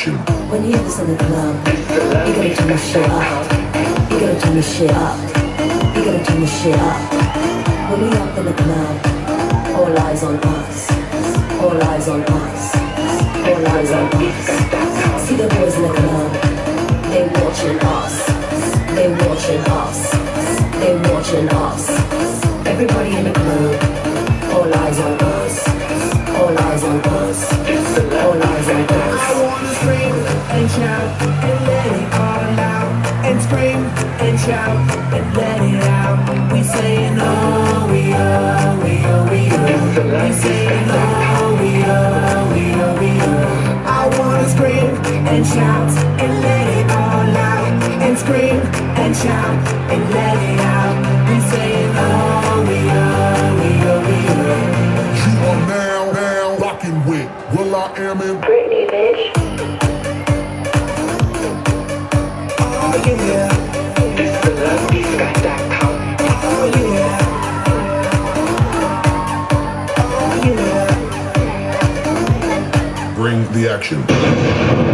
action. When you have this in the club, you gotta turn the shit up. You gotta turn the shit up. You gotta turn the shit up. When we up in the club, all eyes on us. All eyes on us. All eyes on us. See the boys in the club, they watching us. They watching us. They watching us. Everybody in the club, all eyes on us. All eyes on us. All eyes on us. I wanna scream and shout and let it all out. And scream and shout and let it out. We saying oh, we are, we are, we are. We saying oh, we are, we are, we are. I wanna scream and shout and let it all out. And scream and shout and let it out. We saying oh, we are, we are, we are. You are now rocking with will.i.am in Britney, bitch. Oh yeah. Oh yeah. Oh yeah. Bring the action.